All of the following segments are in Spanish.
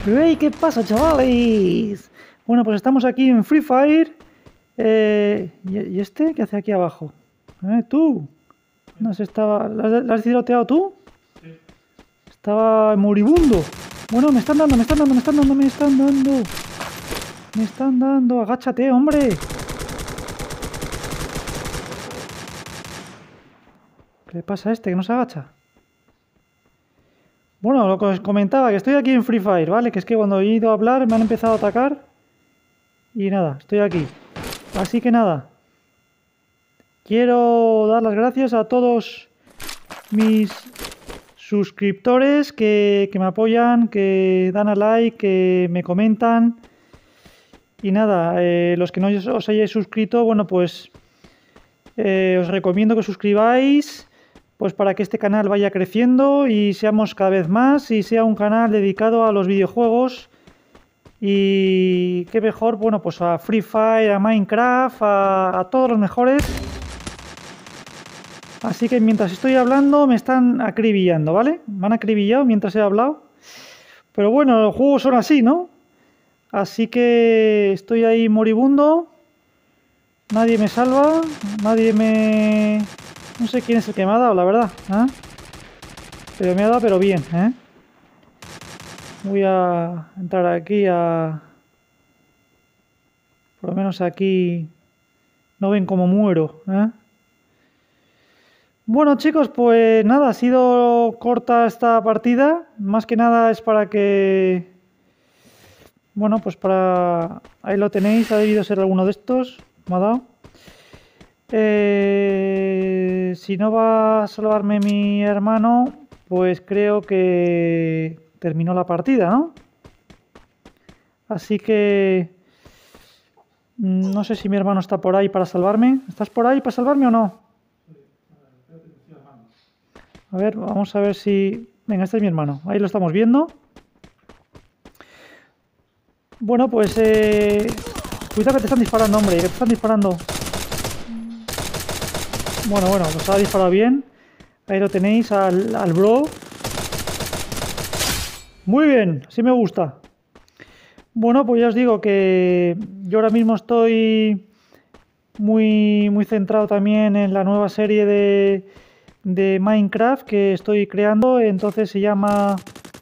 ¡Hey! ¿Qué pasa, chavales? Bueno, pues estamos aquí en Free Fire. ¿Y este qué hace aquí abajo? ¿Tú? No sé, estaba... ¿La has tiroteado tú? Sí. Estaba moribundo. Bueno, me están dando. Me están dando. Agáchate, hombre. ¿Qué le pasa a este que no se agacha? Bueno, lo que os comentaba, que estoy aquí en Free Fire, ¿vale? Que es que cuando he ido a hablar me han empezado a atacar. Y nada, estoy aquí. Así que nada. Quiero dar las gracias a todos mis suscriptores que me apoyan, que dan a like, que me comentan. Y nada, los que no os hayáis suscrito, bueno, pues os recomiendo que os suscribáis, pues para que este canal vaya creciendo y seamos cada vez más y sea un canal dedicado a los videojuegos. Y qué mejor, bueno, pues a Free Fire, a Minecraft, a todos los mejores. Así que mientras estoy hablando me están acribillando, ¿vale? Me han acribillado mientras he hablado. Pero bueno, los juegos son así, ¿no? Así que estoy ahí moribundo. Nadie me salva. Nadie me... No sé quién es el que me ha dado, la verdad. ¿Eh? Pero me ha dado, pero bien, ¿eh? Voy a entrar aquí a... Por lo menos aquí... No ven cómo muero, ¿eh? Bueno, chicos, pues nada, ha sido corta esta partida. Más que nada es para que... Bueno, pues para... Ahí lo tenéis, ha debido ser alguno de estos. Me ha dado. Si no va a salvarme mi hermano, pues creo que terminó la partida, ¿no? Así que... No sé si mi hermano está por ahí para salvarme. ¿Estás por ahí para salvarme o no? A ver, vamos a ver si... Venga, este es mi hermano. Ahí lo estamos viendo. Bueno, pues... Cuidado que te están disparando, hombre. Que te están disparando. Bueno, pues ha disparado bien. Ahí lo tenéis al bro. Muy bien, así me gusta. Bueno, pues ya os digo que yo ahora mismo estoy muy centrado también en la nueva serie de Minecraft que estoy creando. Entonces se llama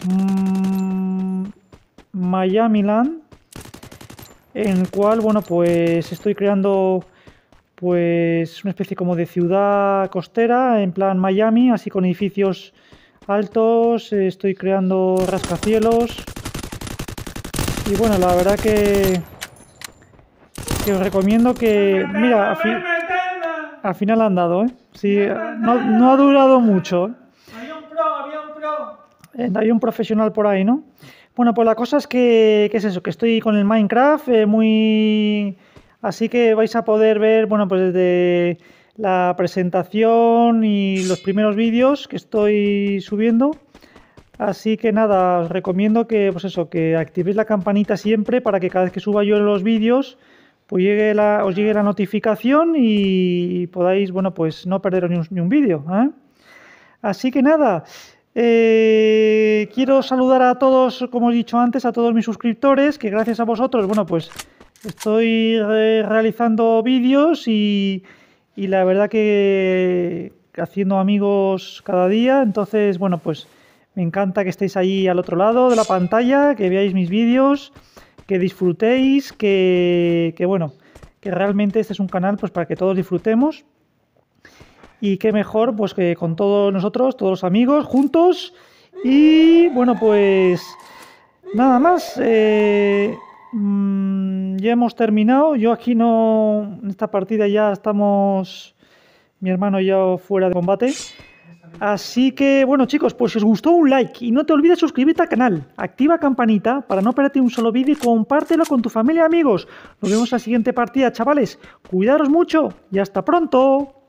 Miami Land, en el cual, bueno, pues estoy creando pues una especie como de ciudad costera en plan Miami, así con edificios altos. Estoy creando rascacielos y bueno, la verdad que os recomiendo que... Mira, al final han dado, ¿eh? Sí, no ha durado mucho, ¿eh? Había un pro. Hay un profesional por ahí, ¿no? Bueno, pues la cosa es que es eso, que estoy con el Minecraft muy... Así que vais a poder ver, bueno, pues desde la presentación y los primeros vídeos que estoy subiendo. Así que nada, os recomiendo que, pues eso, que activéis la campanita siempre para que cada vez que suba yo los vídeos, pues os llegue la notificación y podáis, bueno, pues no perderos ni un vídeo, ¿eh? Así que nada, quiero saludar a todos, como he dicho antes, a todos mis suscriptores, que gracias a vosotros, bueno, pues estoy realizando vídeos y la verdad que haciendo amigos cada día. Entonces, bueno, pues me encanta que estéis ahí al otro lado de la pantalla, que veáis mis vídeos, que disfrutéis, que bueno, que realmente este es un canal pues para que todos disfrutemos. Y qué mejor pues que con todos nosotros, todos los amigos, juntos. Y bueno, pues nada más. Ya hemos terminado. Yo aquí no... En esta partida ya estamos... Mi hermano ya fuera de combate. Así que, bueno, chicos, pues si os gustó, un like. Y no te olvides suscribirte al canal. Activa campanita para no perderte un solo vídeo y compártelo con tu familia y amigos. Nos vemos en la siguiente partida, chavales. Cuidaros mucho y hasta pronto.